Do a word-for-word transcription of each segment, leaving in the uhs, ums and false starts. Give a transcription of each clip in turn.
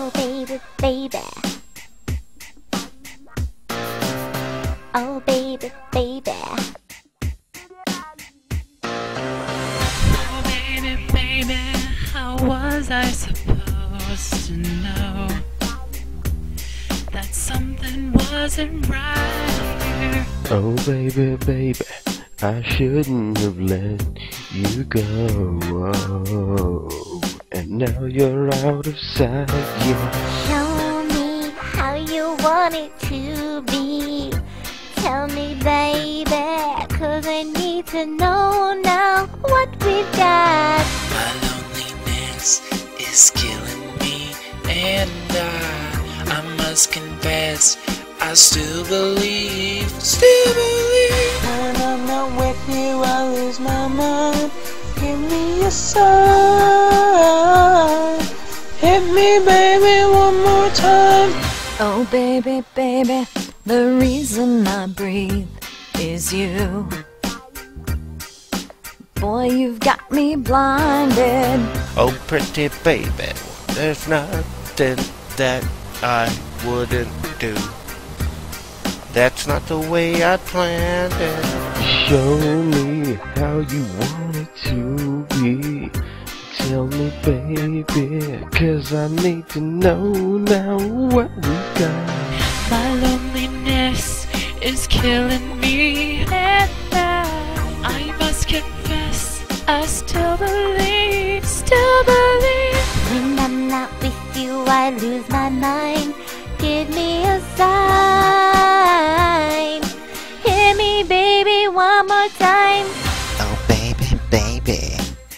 Oh baby, baby. Oh baby, baby. Oh baby, baby, how was I supposed to know that something wasn't right here? Oh baby, baby, I shouldn't have let you go. Oh, and now you're out of sight, yeah. Show me how you want it to be. Tell me, baby, cause I need to know now what we've got. My loneliness is killing me, and I, I must confess, I still believe, still believe. When I'm not with you, I lose my mind. Give me a sign. Hit me, baby, one more time. Oh baby, baby, the reason I breathe is you. Boy, you've got me blinded. Oh pretty baby, there's nothing that I wouldn't do. That's not the way I planned it. Show me how you want it to be. Tell me, baby, cause I need to know now what we got. My loneliness is killing me, and I, I must confess, I still believe, still believe. When I'm not with you, I lose my mind. Give me a sign. Hit me, baby, one more time. Oh baby, baby.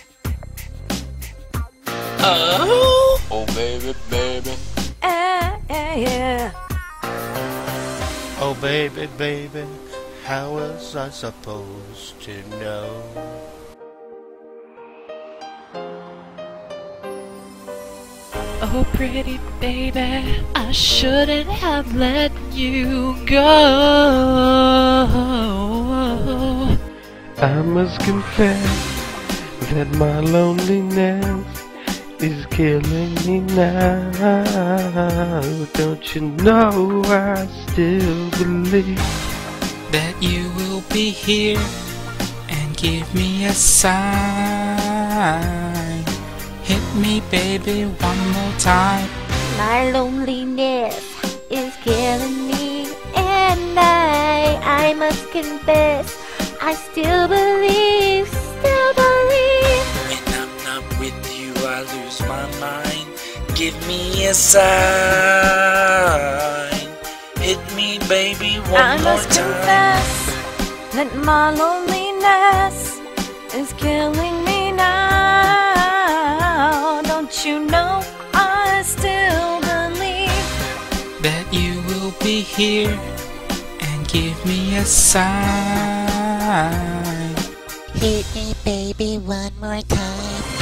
Oh, Oh baby, baby. Yeah, yeah, yeah. Oh baby, baby, how was I supposed to know? oh, pretty baby, I shouldn't have let you go. I must confess that my loneliness is killing me now. Don't you know I still believe That you will be here and give me a sign. Hit me, baby, one more time. My loneliness is killing me, and I, I must confess, I still believe, still believe. When I'm not with you, I lose my mind. Give me a sign. Hit me, baby, one I more must time. confess that my loneliness is killing me now. Don't you know I still believe That you will be here and give me a sign. Hit me, baby, one more time.